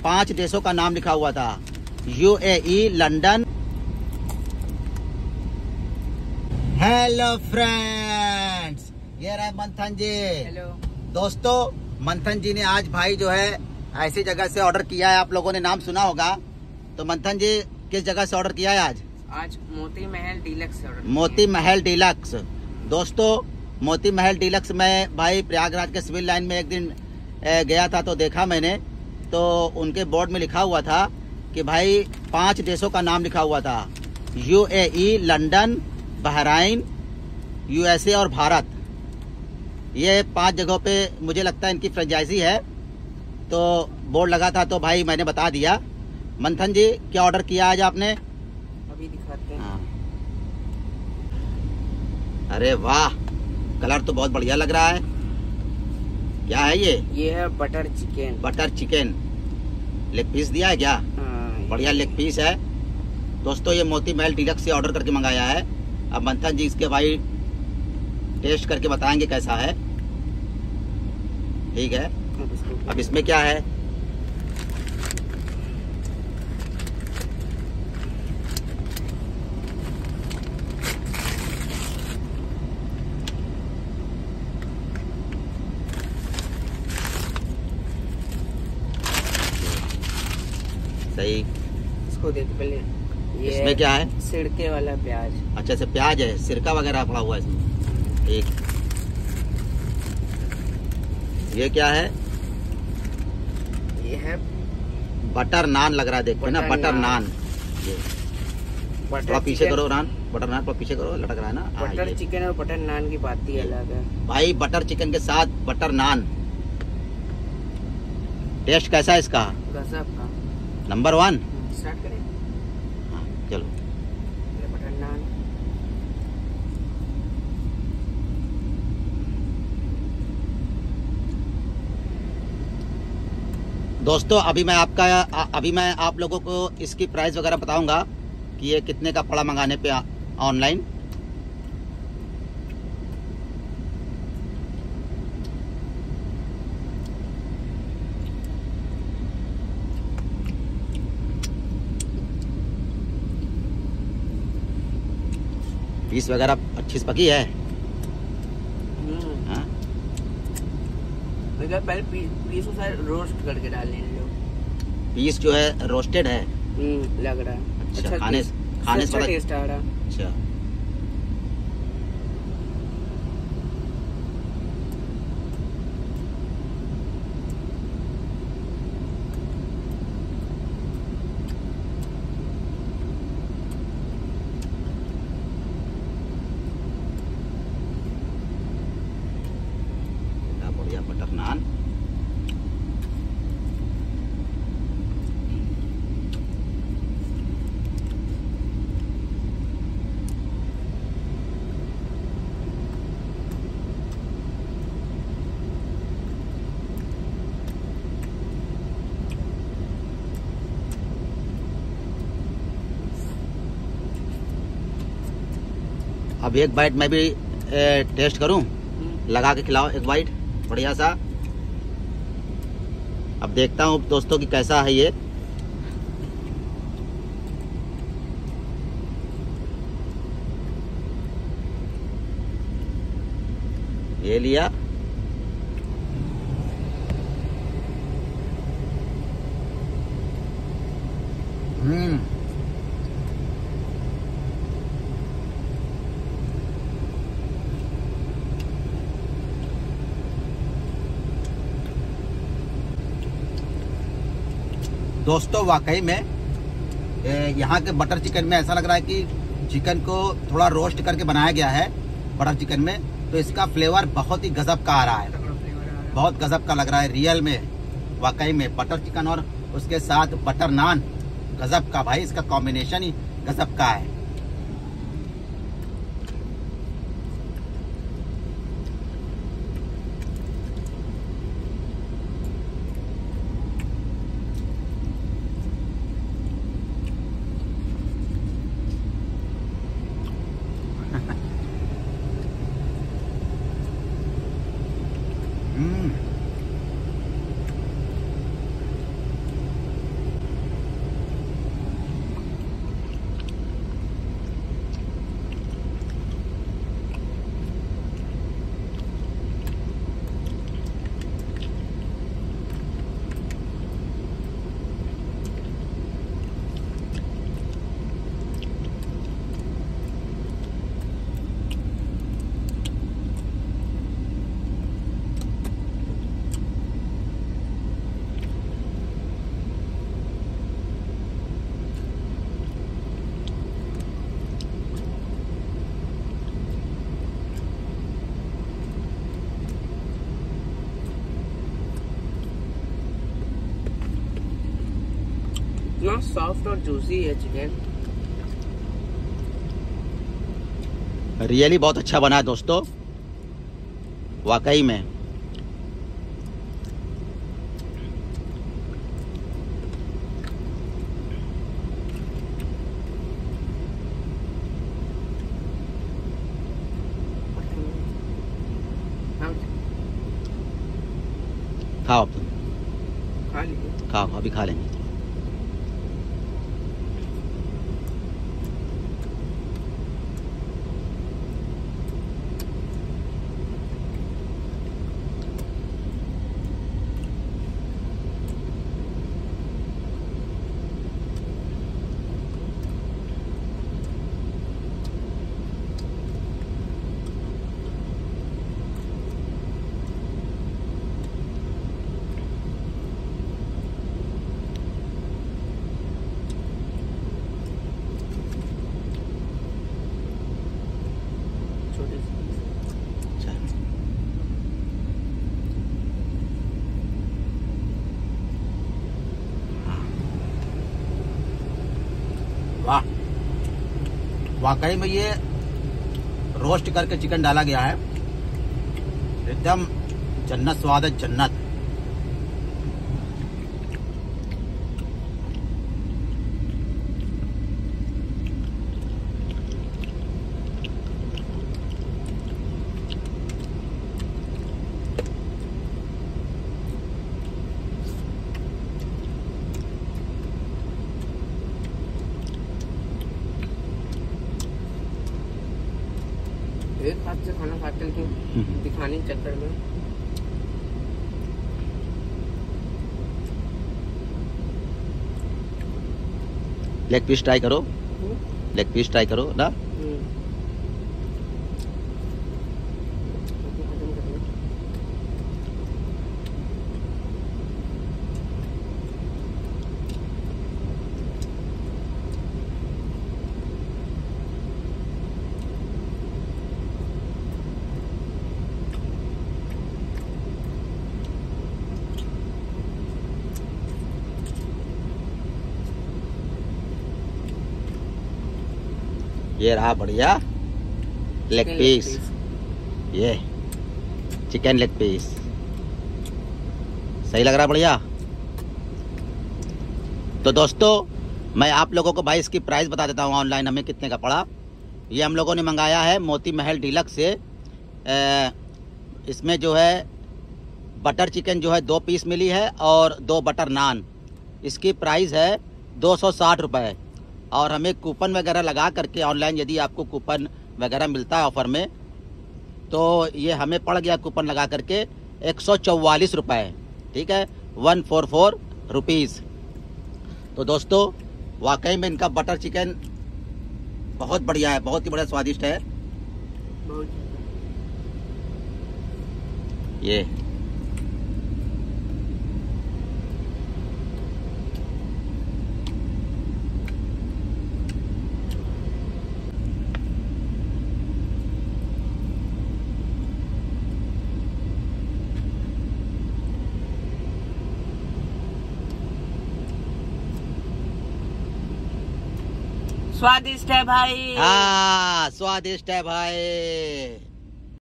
5 देशों का नाम लिखा हुआ था, UAE, लंदन। हेलो फ्रेंड्स, ये रहे मंथन जी। हेलो दोस्तों, मंथन जी ने आज भाई जो है ऐसी जगह से ऑर्डर किया है, आप लोगों ने नाम सुना होगा। तो मंथन जी किस जगह से ऑर्डर किया है आज? आज मोती महल डीलक्स से ऑर्डर। मोती महल डीलक्स। दोस्तों, मोती महल डीलक्स में भाई प्रयागराज के सिविल लाइन में एक दिन गया था तो देखा मैंने, तो उनके बोर्ड में लिखा हुआ था कि भाई 5 देशों का नाम लिखा हुआ था, UAE, लंदन, बहराइन, USA और भारत। ये 5 जगहों पे मुझे लगता है इनकी फ्रेंचाइजी है। तो बोर्ड लगा था तो भाई मैंने बता दिया। मंथन जी, क्या ऑर्डर किया आज आपने? अभी दिखाते हैं। हाँ। अरे वाह, कलर तो बहुत बढ़िया लग रहा है। क्या है ये? ये है butter chicken. Butter chicken. Leg piece दिया है क्या? हाँ, बढ़िया लेग पीस है। दोस्तों, ये मोती महल डीलक्स से ऑर्डर करके मंगाया है। अब मंथन जी इसके भाई टेस्ट करके बताएंगे कैसा है। ठीक है, अब इसमें क्या है? सही, इसको देख पहले। ये इसमें क्या है? सिरके वाला प्याज। अच्छा से प्याज है, सिरका वगैरह पड़ा हुआ है इसमें। ठीक, ये क्या है? ये है बटर नान लग रहा है, देखो ना, बटर नान। ये थोड़ा पीछे करो नान, बटर नान थोड़ा पीछे करो, लटक रहा है ना। बटर चिकन और बटर नान की बात ही अलग है भाई। बटर चिकन के साथ बटर नान, टेस्ट कैसा है इसका? गजब का। नंबर 1। स्टार्ट करें। हाँ, चलो। ये बटर नान। दोस्तों, अभी मैं आप लोगों को इसकी प्राइस वगैरह बताऊंगा कि ये कितने का पड़ा मंगाने पे ऑनलाइन। पीस वगैरह अच्छी से पकी है। हाँ? पहले पीस रोस्ट करके डालने लोग। पीस जो है रोस्टेड है। लग रहा है अच्छा, खाने से अच्छा टेस्ट आ रहा। अच्छा, बढ़िया बटर नान। अब एक बाइट मैं भी टेस्ट करूं, लगा के खिलाओ एक बाइट बढ़िया सा। अब देखता हूँ दोस्तों कि कैसा है ये। ये लिया। दोस्तों, वाकई में यहाँ के बटर चिकन में ऐसा लग रहा है कि चिकन को थोड़ा रोस्ट करके बनाया गया है बटर चिकन में, तो इसका फ्लेवर बहुत ही गजब का आ रहा है। बहुत गजब का लग रहा है रियल में। वाकई में बटर चिकन और उसके साथ बटर नान, गजब का भाई, इसका कॉम्बिनेशन ही गजब का है। इतना सॉफ्ट और जूसी है चिकन। रियली बहुत अच्छा बना है दोस्तों, वाकई में। खाओ अब तुम, खा लीजिए। खाओ अभी खा लेंगे। छोटे से। अच्छा। वाह, वाकई में ये रोस्ट करके चिकन डाला गया है, एकदम जन्नत स्वाद है, जन्नत। एक हाथ से खाना खाते हैं कि दिखाने के चक्कर में। लेग पीस ट्राई करो, लेग पीस ट्राई करो ना। ये रहा बढ़िया लेग पीस, ये चिकन लेग पीस सही लग रहा, बढ़िया। तो दोस्तों मैं आप लोगों को भाई इसकी प्राइस बता देता हूँ, ऑनलाइन हमें कितने का पड़ा। ये हम लोगों ने मंगाया है मोती महल डीलक्स से। इसमें जो है बटर चिकन जो है 2 पीस मिली है और 2 बटर नान। इसकी प्राइस है 260 रुपये। और हमें कूपन वगैरह लगा करके ऑनलाइन, यदि आपको कूपन वगैरह मिलता है ऑफर में, तो ये हमें पड़ गया कूपन लगा करके 144 रुपये, ठीक है, 144 रुपीज़। तो दोस्तों वाकई में इनका बटर चिकन बहुत बढ़िया है, बहुत ही बढ़िया स्वादिष्ट है। ये स्वादिष्ट है भाई। हाँ स्वादिष्ट है भाई।